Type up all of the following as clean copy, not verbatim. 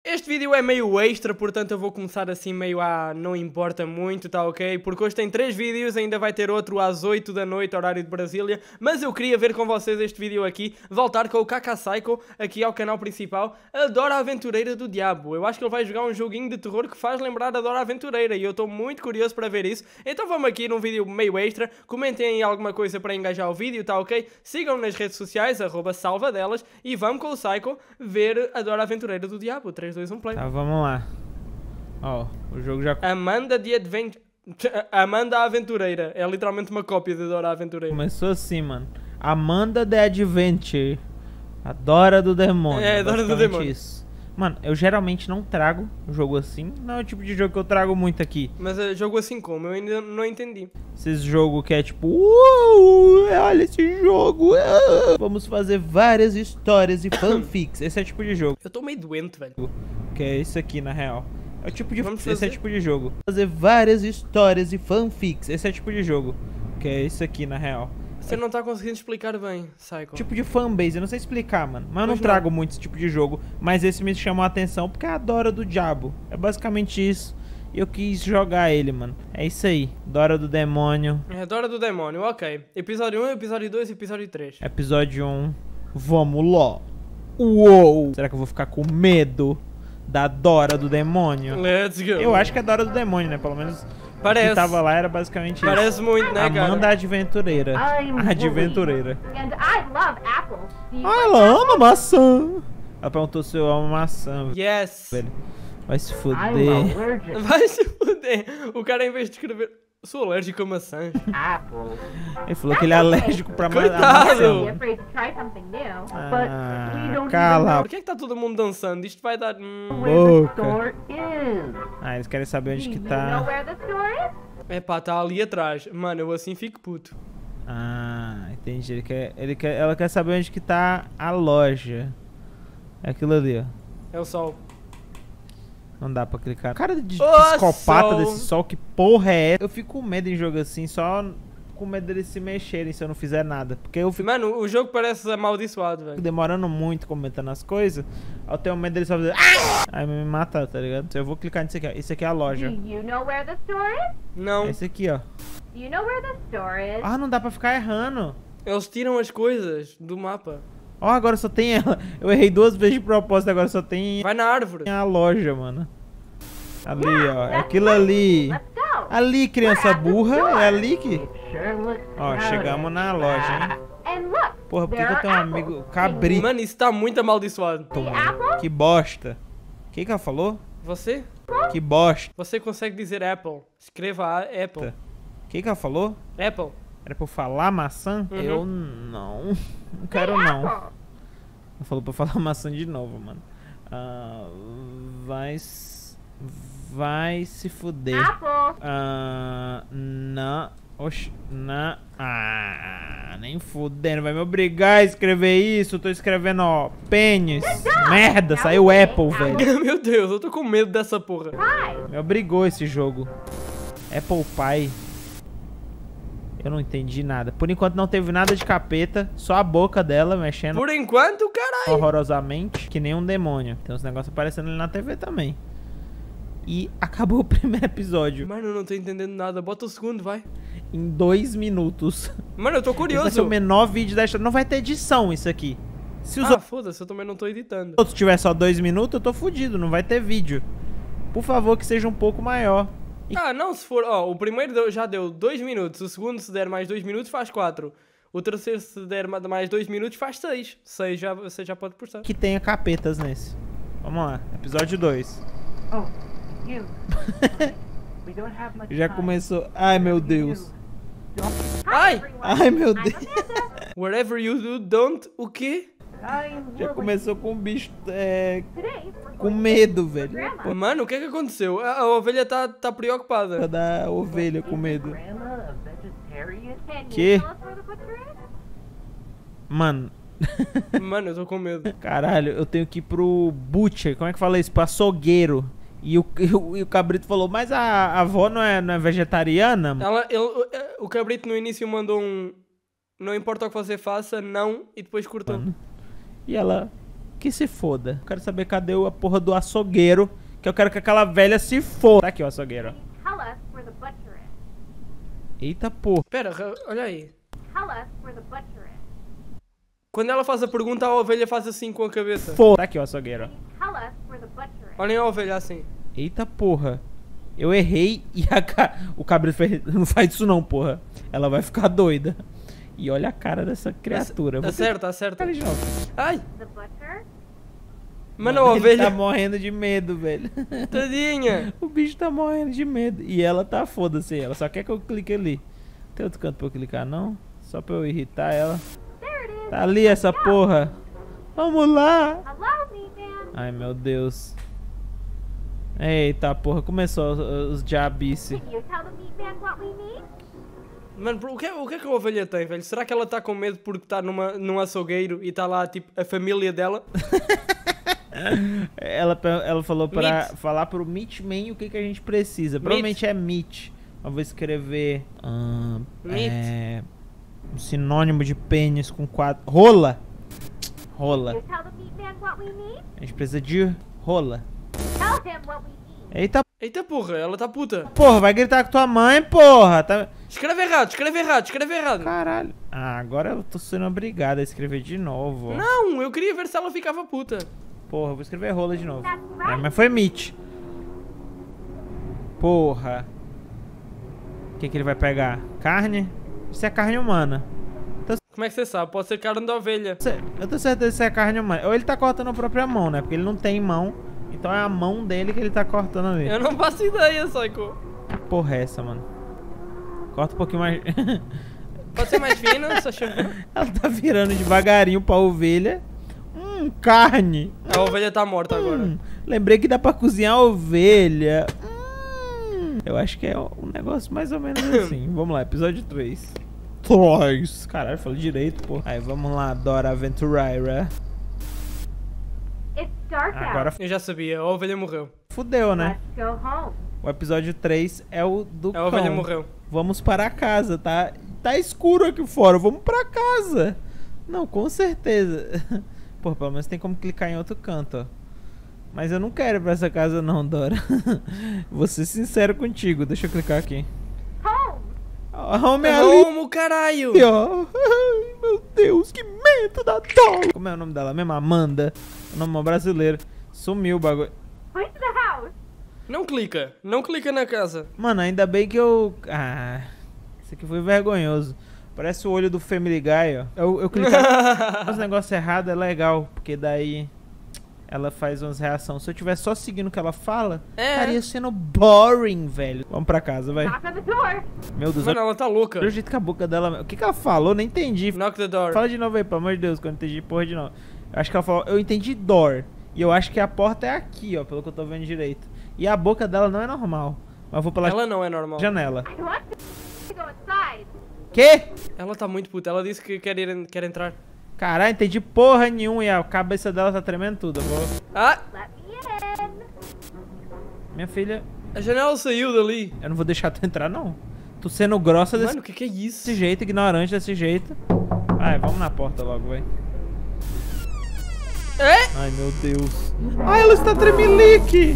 Este vídeo é meio extra, portanto eu vou começar assim meio não importa muito, tá ok? Porque hoje tem 3 vídeos, ainda vai ter outro às 8 da noite, horário de Brasília. Mas eu queria ver com vocês este vídeo aqui, voltar com o Kaká Psycho aqui ao canal principal, a Dora Aventureira do Diabo. Eu acho que ele vai jogar um joguinho de terror que faz lembrar a Dora Aventureira e eu estou muito curioso para ver isso. Então vamos aqui num vídeo meio extra, comentem aí alguma coisa para engajar o vídeo, tá ok? Sigam nas redes sociais, @salvadelas, e vamos com o Psycho ver a Dora Aventureira do Diabo. 3, 2, 1, play. Tá, vamos lá. Ó, o jogo já Amanda de Adventure. Amanda a Aventureira. É literalmente uma cópia de Dora Aventureira. começou assim, mano. Amanda the Adventure. A Dora do Demônio. É, Dora do basicamente Demônio. isso. Mano, eu geralmente não trago jogo assim. Não é o tipo de jogo que eu trago muito aqui. Mas é jogo assim como? Eu ainda não entendi. Esses jogos que é tipo, olha esse jogo. Vamos fazer várias histórias e fanfics. Esse é o tipo de jogo. Eu tô meio doente, velho. Que é isso aqui, na real. É o tipo de... Vamos Esse é fazer- o tipo de jogo. Fazer várias histórias e fanfics. Esse é o tipo de jogo. Que é isso aqui, na real. Você não tá conseguindo explicar bem, Psycho. Tipo de fanbase, eu não sei explicar, mano. Mas eu não Pois não. trago muito esse tipo de jogo. Mas esse me chamou a atenção porque é a Dora do Diabo. É basicamente isso. E eu quis jogar ele, mano. É isso aí. Dora do Demônio. É Dora do Demônio, ok. Episódio 1, episódio 2 e episódio 3. Episódio 1. Vamos lá. Uou! Será que eu vou ficar com medo da Dora do Demônio? Let's go. Eu acho que é Dora do Demônio, né? Pelo menos o Parece. que tava lá era basicamente isso. Parece muito, né, cara? Amanda Adventureira. I'm Adventureira. And I love apples. Do you Ah, like ela apples? ama maçã. Ela perguntou se eu amo maçã. Yes. Velho. Vai se I'm fuder. allergic Vai se fuder. O cara, em vez de escrever... Sou alérgico a maçãs. to apples. Ele falou que ele é alérgico pra Coitado. maçã. Be afraid to try something new. But we don't cala Por que é que tá todo mundo dançando? Isto vai dar... even know where the boca. store is. Ah, eles querem saber onde Do que you know tá. where the store is? Epá, tá ali atrás. Mano, eu assim fico puto. Ah, entendi. Ela quer saber onde que tá a loja. É aquilo ali, ó. É o sol. Não dá pra clicar. Cara de Ô, psicopata sol. desse sol, que porra é essa? Eu fico com medo em jogo assim, só com medo deles se mexerem se eu não fizer nada. Porque eu fico Mano, o jogo parece amaldiçoado, velho. demorando muito comentando as coisas. Eu tenho medo deles só fazer. Aí me matar, tá ligado? Eu vou clicar nisso aqui, ó. Isso aqui é a Do loja. you know where the store is? Não. É esse aqui, ó. Do you know where the store is? Ah, não dá pra ficar errando. Eles tiram as coisas do mapa. Ó, agora só tem ela. Eu errei 2 vezes de propósito, agora só tem Vai na árvore. a loja, mano. Ali, ó. É aquilo ali. Let's go. Ali, criança burra. É ali que. It sure looks Ó, crowded. chegamos na loja, hein? And look, Porra, por que there que eu tenho um are amigo apples. cabrito? Mano, isso tá muito amaldiçoado. The apple? Que bosta. O que ela falou? Você? Que bosta. Você consegue dizer Apple. Escreva Apple. O que ela falou? Apple. Era pra eu falar maçã? Uhum. Eu não. Não quero não. Apple. Ela falou pra eu falar maçã de novo, mano. Ah, vai se fuder. Apple. Não. Oxi, nem fudendo, vai me obrigar a escrever isso. Eu tô escrevendo, ó, pênis. Merda, saiu Apple, velho. Meu Deus, eu tô com medo dessa porra. Pie. Me obrigou esse jogo. Apple Pie. Eu não entendi nada. Por enquanto não teve nada de capeta. Só a boca dela mexendo Por enquanto, caralho. horrorosamente. Que nem um demônio. Tem uns negócios aparecendo ali na TV também. E acabou o primeiro episódio. Mano, eu não tô entendendo nada. Bota o segundo, vai. Em 2 minutos. Mano, eu tô Esse vai ser curioso. o menor vídeo da história. Não vai ter edição isso aqui. Se os Ah, foda-se, eu também não tô editando. outros tiver só 2 minutos, eu tô fudido. Não vai ter vídeo. Por favor, que seja um pouco maior. Ah, não, se for... Ó, o primeiro já deu 2 minutos. O segundo, se der mais 2 minutos, faz 4. O terceiro, se der mais 2 minutos, faz 6. 6 já, você já pode postar. Que tenha capetas nesse. Vamos lá. Episódio 2. Oh, you. We don't have much Já time. começou. Ai, meu Deus. Ai! Everyone. Ai, meu I'm Deus. Amanda. Wherever you do, don't... O quê? I'm Já Lily. começou com o bicho Today, we're com going medo, to velho. Grandma. Mano, o que é que aconteceu? A ovelha tá preocupada. Da ovelha com medo. Grandma a vegetarian? Can Que? you tell us where the butcher is? Mano. Mano, eu tô com medo. Caralho, eu tenho que ir pro butcher. Como é que fala isso? Pro açougueiro. E o cabrito falou, mas a avó não é vegetariana? O cabrito no início mandou um... Não importa o que você faça, não. E depois cortou. Mano. E ela... Que se foda. Eu quero saber cadê a porra do açougueiro. Que eu quero que aquela velha se foda. Tá aqui o açougueiro. Tell us where the butcher is. Eita porra. Pera, olha aí. Tell us where the butcher is. Quando ela faz a pergunta, a ovelha faz assim com a cabeça. Foda. Tá aqui o açougueiro. Tell us where the butcher is. Olhem a ovelha assim. Eita porra. Eu errei e o cabrito fez... Não faz isso não, porra. Ela vai ficar doida. E olha a cara dessa criatura. Vou Acerta, acerta. cara de novo. Ai, The butcher? mano, a Ele ovelha. tá morrendo de medo, velho. Tadinha. O bicho tá morrendo de medo. E ela tá foda-se. Ela só quer que eu clique ali. Tem outro canto pra eu clicar, não? Só pra eu irritar ela. There it is. Tá ali essa porra. Vamos lá. Hello, Meatman. Ai, meu Deus. Eita porra, começou os diabice. Can you tell the Meatman what we need? Mano, o que é que a ovelha tem, velho? Será que ela tá com medo porque tá num açougueiro e tá lá, tipo, a família dela? Ela falou pra Meat. falar pro Meatman o que a gente precisa. Provavelmente é meat. Eu vou escrever Meat. um sinônimo de pênis com 4. Rola. Rola. You tell the Meatman what we need? A gente precisa de rola. Tell him what we need. Eita Eita porra, ela tá puta. porra, vai gritar com tua mãe, porra. Tá... Escreve errado, escreve errado, escreve errado. Caralho. Ah, agora eu tô sendo obrigado a escrever de novo. Não, eu queria ver se ela ficava puta. Porra, eu vou escrever rola de novo. That's right. Mas foi meat. Porra. O que ele vai pegar? Carne? Isso é carne humana. Como é que você sabe? Pode ser carne da ovelha. Eu tô certeza que isso é carne humana. Ou ele tá cortando a própria mão, né? Porque ele não tem mão. Então é a mão dele que ele tá cortando ali. Eu não faço ideia, Psycho. Que porra é essa, mano? Corta um pouquinho mais. Pode ser mais fina, só chama. Ela tá virando devagarinho pra ovelha. Carne. A ovelha tá morta agora. Lembrei que dá pra cozinhar a ovelha. Eu acho que é um negócio mais ou menos assim. Vamos lá, episódio 3. 3. Caralho, falei direito, pô. Aí, vamos lá, Dora Aventureira. It's dark Agora out. Eu já sabia, a ovelha morreu. fudeu, né? Let's go home. O episódio 3 é o do A ovelha cão. morreu. Vamos para casa, tá? Tá escuro aqui fora, vamos pra casa. Não, com certeza. Pô, pelo menos tem como clicar em outro canto, ó. Mas eu não quero ir pra essa casa não, Dora. Vou ser sincero contigo, deixa eu clicar aqui. Home. Home é ali, Como, caralho? ó. Ai, meu Deus, que medo da Dora. Como é o nome dela mesmo? Amanda. O nome brasileiro. Sumiu o bagulho. Where's the house? Não clica, não clica na casa. Mano, ainda bem que eu... Ah, isso aqui foi vergonhoso. Parece o olho do Family Guy, ó. Eu clicar nos negócios errados é legal, porque daí ela faz umas reações. Se eu tivesse só seguindo o que ela fala, estaria sendo boring, velho. Vamos pra casa, vai. Knock on the door. Meu Deus, Mano, ela tá louca. olha o jeito que a boca dela... O que ela falou? Nem entendi. Knock the door. Fala de novo aí, pelo amor de Deus, que eu não entendi porra de novo. Eu acho que ela falou... Eu entendi door. E eu acho que a porta é aqui, ó, pelo que eu tô vendo direito. E a boca dela não é normal. Mas eu vou pela Ela não é normal. janela. I want to go inside. Quê? Ela tá muito puta. Ela disse que quer entrar. Caralho, entendi porra nenhuma e a cabeça dela tá tremendo tudo. Eu vou... Ah, Let me in. Minha filha, a janela saiu dali. eu não vou deixar tu entrar, não. Tu sendo grossa desse Mano, o que é isso? jeito, ignorante desse jeito. Vai, vamos na porta logo, vai. É? Ai, meu Deus. Ai, ela está tremelique.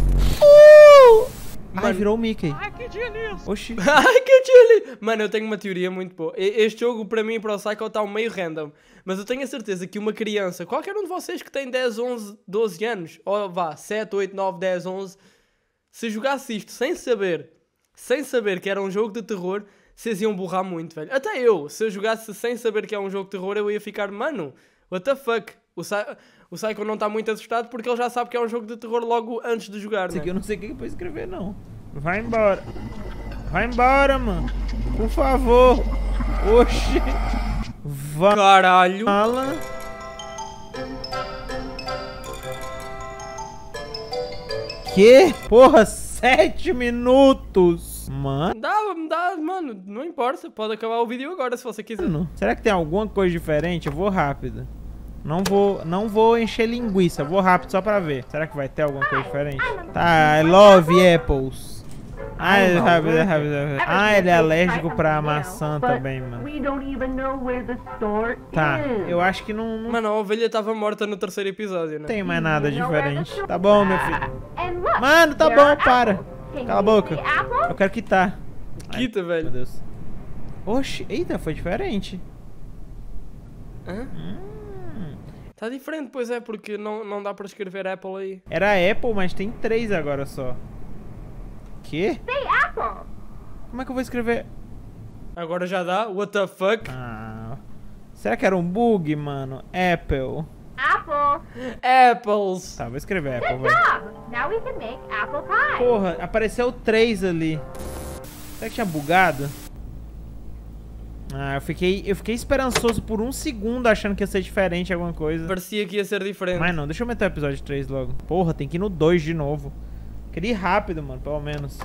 Ai, Mano. virou o Mickey. Oxi. Ai, que chile! Mano, eu tenho uma teoria muito boa. Este jogo, para mim e para o Psycho, está um meio random. Mas eu tenho a certeza que uma criança, qualquer um de vocês que tem 10, 11, 12 anos, ou vá, 7, 8, 9, 10, 11, se jogasse isto sem saber que era um jogo de terror, vocês iam borrar muito, velho. Até eu, se eu jogasse sem saber que é um jogo de terror, eu ia ficar, mano, what the fuck? O Psycho não está muito assustado porque ele já sabe que é um jogo de terror logo antes de jogar, Isso né? aqui eu não sei o que é pra escrever, não. Vai embora. Vai embora, mano. Por favor. Oxi. Vai. Caralho! Fala. Que? Porra, 7 minutos. Mano. Dá, mano, não importa, pode acabar o vídeo agora se você quiser. Será que tem alguma coisa diferente? Eu vou rápido. Não vou encher linguiça, eu vou rápido só pra ver. Será que vai ter alguma coisa diferente? Tá, I love apples. Ah, I don't know rápido, where rápido, to- rápido. Ever Ah, since ele é they alérgico tried pra to maçã but também, mano. We don't even know where the store Tá, is. eu acho que não Mano, a ovelha estava morta no terceiro episódio, né? tem mais nada You know where the diferente. store- Tá bom, meu filho. And look, Mano, tá there bom, are para. apples. Can Cala a you boca. see apples? Eu quero quitar. Quita, Meu velho. Deus. Oxi, eita, foi diferente. Hã? Tá diferente, pois é, porque não dá para escrever Apple aí. Era Apple, mas tem 3 agora só. Quê? Say apple. Como é que eu vou escrever? Agora já dá? What the fuck? Ah, será que era um bug, mano? Apple. Apple. Apples. Tá, vou escrever Apple, Good vai. job. Now we can make apple pie. Porra, apareceu 3 ali. Será que tinha bugado? Ah, eu fiquei esperançoso por um segundo achando que ia ser diferente alguma coisa. Parecia que ia ser diferente. Mas não, deixa eu meter o episódio 3 logo. Porra, tem que ir no 2 de novo. Queria ir rápido, mano, pelo menos.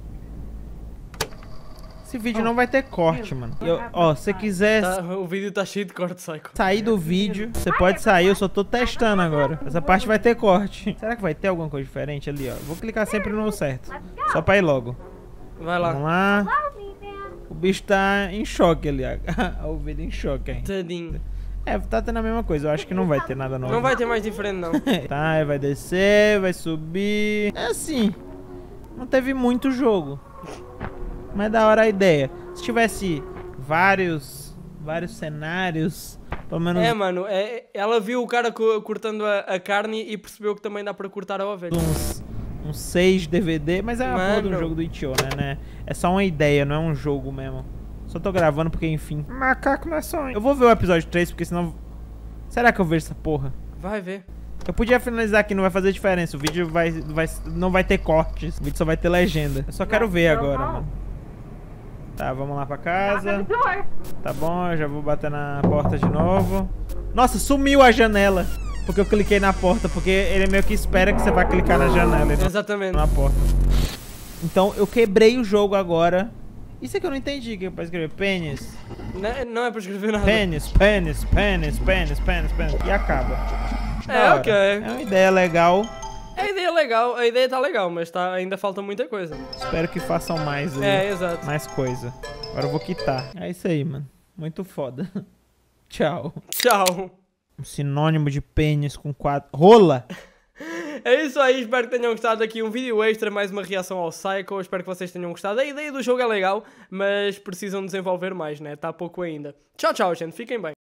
Esse vídeo não vai ter corte, mano. Ó, se você quiser Tá, o vídeo tá cheio de corte, Psycho. sair do vídeo, você pode sair, eu só tô testando agora. Essa parte vai ter corte. Será que vai ter alguma coisa diferente ali, ó? Vou clicar sempre no certo. Só pra ir logo. Vai Vamos lá. lá. Follow me, man. O bicho tá em choque ali, ó. O vídeo em choque, hein? Tadinho. É, tá tendo a mesma coisa. Eu acho que não vai ter nada novo. Não vai ter mais diferente, não. Tá, vai descer, vai subir. É assim. Não teve muito jogo. Mas da hora a ideia. Se tivesse vários cenários, pelo menos É, mano, ela viu o cara cortando a carne e percebeu que também dá para cortar a ovelha. uns 6 DVD, mas é uma porra de um Mano. jogo do Itch.io, né? É só uma ideia, não é um jogo mesmo. Só tô gravando porque, enfim. Macaco não é só. Eu vou ver o episódio 3, porque senão. Será que eu vejo essa porra? Vai ver. Eu podia finalizar aqui, não vai fazer diferença. O vídeo não vai ter cortes. O vídeo só vai ter legenda. Eu só quero ver agora, mano. Tá, vamos lá pra Knock on casa. the door. Tá bom, eu já vou bater na porta de novo. Nossa, sumiu a janela. Porque eu cliquei na porta. Porque ele meio que espera que você vai clicar na janela e não Exatamente. na porta. Então eu quebrei o jogo agora. Isso é que eu não entendi, que é pra escrever pênis. Não é para escrever nada. Pênis, pênis, pênis, pênis, pênis, pênis. E acaba. Da hora. ok. É uma ideia legal. A ideia é legal, a ideia tá legal, mas ainda falta muita coisa. Espero que façam mais aí. É, exato. Mais coisa. Agora eu vou quitar. É isso aí, mano. Muito foda. Tchau. Tchau. Um sinônimo de pênis com 4. Rola! É isso aí, espero que tenham gostado aqui um vídeo extra, mais uma reação ao Psycho, espero que vocês tenham gostado. A ideia do jogo é legal, mas precisam desenvolver mais, né? Tá pouco ainda. Tchau, tchau, gente, fiquem bem.